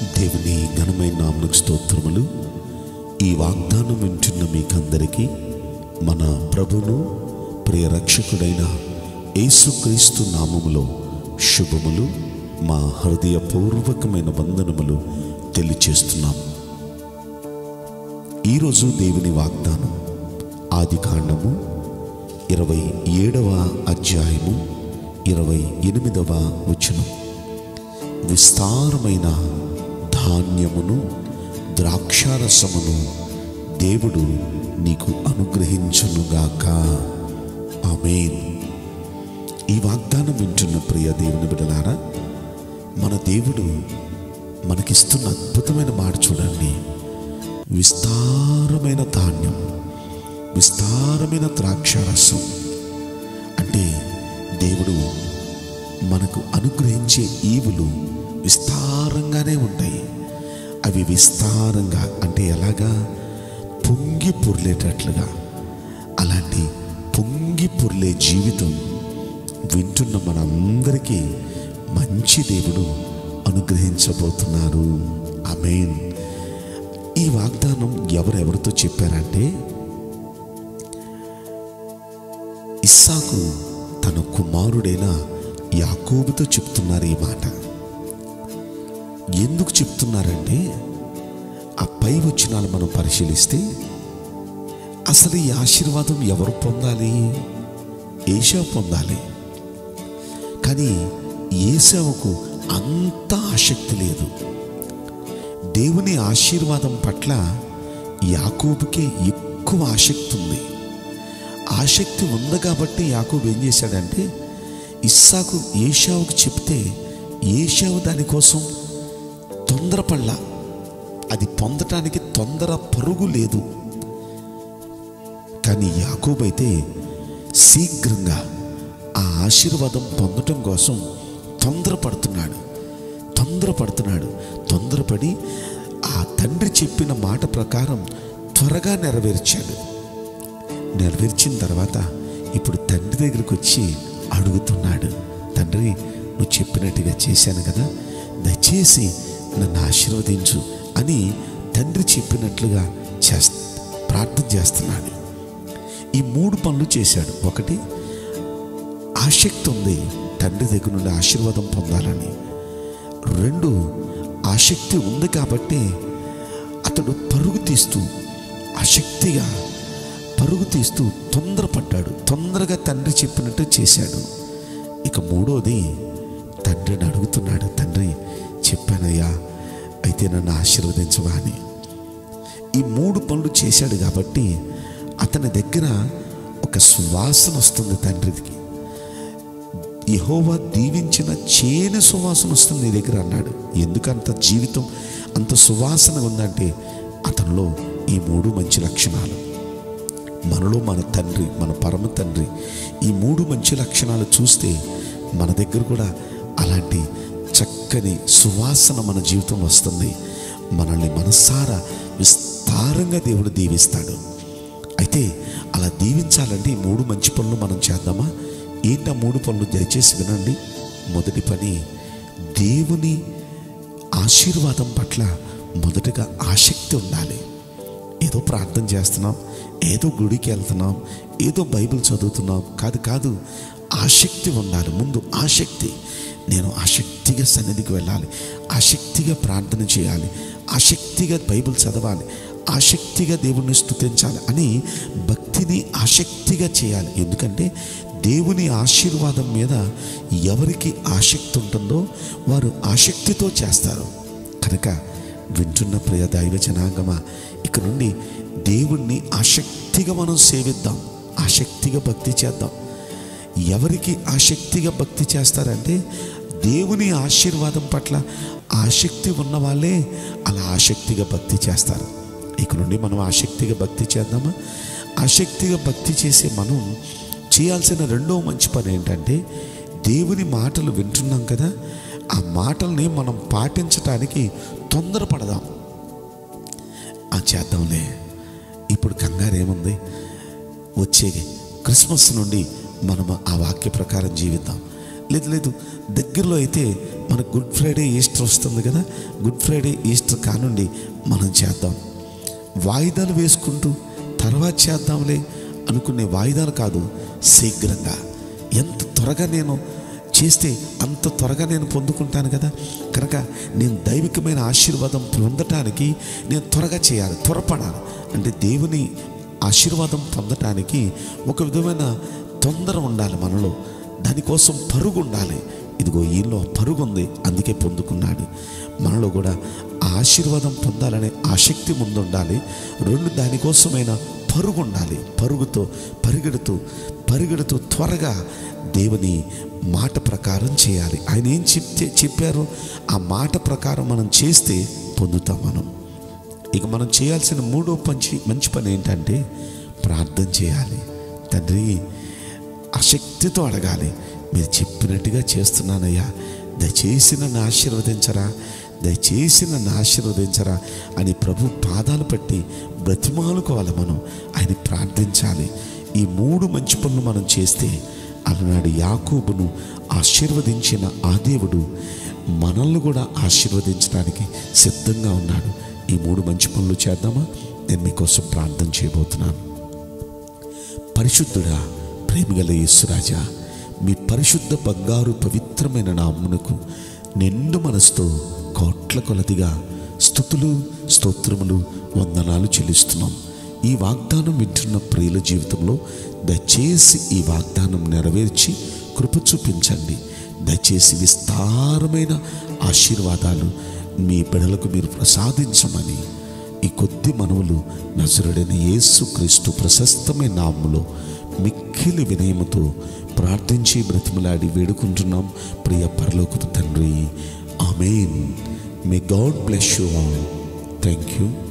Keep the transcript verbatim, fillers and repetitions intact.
దేవుని ఘనమైన నామమునకు స్తోత్రములు. ఈ వాగ్దానం వింటున్న మీకందరికీ మన ప్రభును ప్రియ రక్షకుడైన యేసుక్రీస్తు నామములో శుభములు, మా హృదయపూర్వకమైన వందనములు తెలియచేస్తున్నాం. ఈరోజు దేవుని వాగ్దానం ఆదికాండము ఇరవై ఏడవ అధ్యాయము ఇరవై ఎనిమిదవ వచనం. విస్తారమైన ధాన్యమును ద్రాక్షారసమును దేవుడు నీకు అనుగ్రహించునుగాక. ఆమేన్. ఈ వాగ్దానం వింటున్న ప్రియ దేవుని బిడ్డలారా, మన దేవుడు మనకిస్తున్న అద్భుతమైన మాట చూడండి. విస్తారమైన ధాన్యం, విస్తారమైన ద్రాక్షారసం అంటే దేవుడు మనకు అనుగ్రహించే ఈవులు విస్తారంగానే ఉంటాయి. అవి విస్తారంగా అంటే ఎలాగా? పొంగి పొర్లేటట్లుగా. అలాంటి పొంగి పొర్లే జీవితం వింటున్న మనందరికీ మంచి దేవుడు అనుగ్రహించబోతున్నారు. ఆమేన్. ఈ వాగ్దానం ఎవరెవరితో చెప్పారంటే, ఇస్సాకు తన కుమారుడైన యాకోబుతో చెప్తున్నారు ఈ మాట. ఎందుకు చెప్తున్నారంటే, ఆ పై వచనాలు మనం పరిశీలిస్తే అసలు ఈ ఆశీర్వాదం ఎవరు పొందాలి? ఏశావు పొందాలి. కానీ ఏశావుకు అంత ఆసక్తి లేదు. దేవుని ఆశీర్వాదం పట్ల యాకోబుకే ఎక్కువ ఆసక్తి ఉంది. ఆసక్తి ఉంది కాబట్టి యాకోబు ఏం చేశాడంటే, ఇస్సాకు ఏశావుకు చెప్తే ఏశావు దానికోసం తొందరపడలా. అది పొందటానికి తొందర పరుగు లేదు. కానీ యాకోబు అయితే శీఘ్రంగా ఆ ఆశీర్వాదం పొందటం కోసం తొందరపడుతున్నాడు తొందరపడుతున్నాడు తొందరపడి ఆ తండ్రి చెప్పిన మాట ప్రకారం త్వరగా నెరవేర్చాడు. నెరవేర్చిన తర్వాత ఇప్పుడు తండ్రి దగ్గరికి వచ్చి అడుగుతున్నాడు, తండ్రి నువ్వు చెప్పినట్టుగా చేశాను కదా, దయచేసి నన్ను ఆశీర్వదించు అని తండ్రి చెప్పినట్లుగా చేస్త ప్రార్థన చేస్తున్నాడు. ఈ మూడు పనులు చేశాడు. ఒకటి, ఆసక్తి ఉంది తండ్రి దగ్గర నుండి ఆశీర్వాదం పొందాలని. రెండు, ఆసక్తి ఉంది కాబట్టి అతడు పరుగు తీస్తూ ఆసక్తిగా పరుగు తీస్తూ తొందరపడ్డాడు. తొందరగా తండ్రి చెప్పినట్టు చేశాడు. ఇక మూడోది, తండ్రిని అడుగుతున్నాడు, తండ్రి చెప్పానయ్యా, అయితే నన్ను ఆశీర్వదించవా అని. ఈ మూడు పనులు చేశాడు కాబట్టి అతని దగ్గర ఒక సువాసన వస్తుంది తండ్రికి. యెహోవా దీవించిన చేను సువాసన వస్తుంది నీ దగ్గర అన్నాడు. ఎందుకంత జీవితం అంత సువాసన ఉందంటే అతనిలో ఈ మూడు మంచి లక్షణాలు. మనలో మన తండ్రి, మన పరమ తండ్రి ఈ మూడు మంచి లక్షణాలు చూస్తే మన దగ్గర కూడా అలాంటి చక్కని సువాసన మన జీవితం వస్తుంది. మనల్ని మనసారా విస్తారంగా దేవుడు దీవిస్తాడు. అయితే అలా దీవించాలంటే ఈ మూడు మంచి పనులు మనం చేద్దామా? ఏంటి ఆ మూడు పనులు? దయచేసి వినండి. మొదటి పని, దేవుని ఆశీర్వాదం పట్ల మొదటగా ఆసక్తి ఉండాలి. ఏదో ప్రార్థన చేస్తున్నాం, ఏదో గుడికి వెళ్తున్నాం, ఏదో బైబిల్ చదువుతున్నాం కాదు కాదు ఆసక్తి ఉండాలి. ముందు ఆసక్తి. నేను ఆసక్తిగా సన్నిధికి వెళ్ళాలి, ఆసక్తిగా ప్రార్థన చేయాలి, ఆసక్తిగా బైబిల్ చదవాలి, ఆసక్తిగా దేవుణ్ణి స్తుతించాలి అని భక్తిని ఆసక్తిగా చేయాలి. ఎందుకంటే దేవుని ఆశీర్వాదం మీద ఎవరికి ఆసక్తి ఉంటుందో వారు ఆసక్తితో చేస్తారు. కనుక వింటున్న ప్రియ దైవ జనాంగమా, ఇక నుండి దేవుణ్ణి ఆసక్తిగా మనం సేవిద్దాం, ఆసక్తిగా భక్తి చేద్దాం. ఎవరికి ఆసక్తిగా భక్తి చేస్తారంటే దేవుని ఆశీర్వాదం పట్ల ఆసక్తి ఉన్న వాళ్ళే అలా ఆసక్తిగా భక్తి చేస్తారు. ఇక నుండి మనం ఆసక్తిగా భక్తి చేద్దామా? ఆసక్తిగా భక్తి చేసే మనం చేయాల్సిన రెండో మంచి పని ఏంటంటే, దేవుని మాటలు వింటున్నాం కదా, ఆ మాటల్ని మనం పాటించటానికి తొందరపడదాం. ఆ చేద్దాంలే, ఇప్పుడు కంగారు ఏముంది, వచ్చే క్రిస్మస్ నుండి మనం ఆ వాక్య ప్రకారం జీవిద్దాం, లేదు లేదు దగ్గరలో అయితే మన గుడ్ ఫ్రైడే ఈస్టర్ వస్తుంది కదా, గుడ్ ఫ్రైడే ఈస్టర్ కానుండి మనం చేద్దాం. వాయిదాలు వేసుకుంటూ తర్వాత చేద్దాంలే అనుకునే వాయిదాలు కాదు, శీఘ్రంగా. ఎంత త్వరగా నేను చేస్తే అంత త్వరగా నేను పొందుకుంటాను కదా. కనుక నేను దైవికమైన ఆశీర్వాదం పొందటానికి నేను త్వరగా చేయాలి, త్వరపడాలి. అంటే దేవుని ఆశీర్వాదం పొందటానికి ఒక విధమైన తొందర ఉండాలి మనలో, దానికోసం పరుగు ఉండాలి. ఇదిగో ఈయనలో పరుగు ఉంది, అందుకే పొందుకున్నాడు. మనలో కూడా ఆ ఆశీర్వాదం పొందాలనే ఆసక్తి ముందు ఉండాలి. రెండు, దానికోసమైన పరుగు ఉండాలి. పరుగుతో పరిగెడుతూ పరిగెడుతూ త్వరగా దేవుని మాట ప్రకారం చేయాలి. ఆయన ఏం చెప్తే చెప్పారో ఆ మాట ప్రకారం మనం చేస్తే పొందుతాం మనం. ఇక మనం చేయాల్సిన మూడో మంచి మంచి పని ఏంటంటే ప్రార్థన చేయాలి. తండ్రి, ఆసక్తితో అడగాలి. మీరు చెప్పినట్టుగా చేస్తున్నానయ్యా, దయచేసి నన్ను ఆశీర్వదించరా, దయచేసి నన్ను ఆశీర్వదించరా అని ప్రభు పాదాలు పట్టి బ్రతిమాలుకోవాలి. మనం ఆయన ప్రార్థించాలి. ఈ మూడు మంచి పనులు మనం చేస్తే అలనాడు యాకోబును ఆశీర్వదించిన ఆ దేవుడు మనల్ని కూడా ఆశీర్వదించడానికి సిద్ధంగా ఉన్నాడు. ఈ మూడు మంచి పనులు చేద్దామా? నేను మీకోసం ప్రార్థన చేయబోతున్నాను. పరిశుద్ధుడా, ప్రేమగల యేసురాజా, మీ పరిశుద్ధ బంగారు పవిత్రమైన నామమునకు నిండు మనసుతో కోట్ల కొలదిగా స్తుతులు స్తోత్రములు వందనాలు చెల్లిస్తున్నాం. ఈ వాగ్దానం వింటున్న ప్రియుల జీవితంలో దయచేసి ఈ వాగ్దానం నెరవేర్చి కృప చూపించండి. దయచేసి విస్తారమైన ఆశీర్వాదాలు మీ బిడ్డలకు మీరు ప్రసాదించమని ఈ కొద్ది మనవులు నజరుడైన యేసుక్రీస్తు ప్రశస్తమైన నామములో మిక్కిలి వినయముతో ప్రార్థించి బ్రతిమలాడి వేడుకుంటున్నాం ప్రియ పరలోకపు తండ్రి. Amen. May God bless you all. Thank you.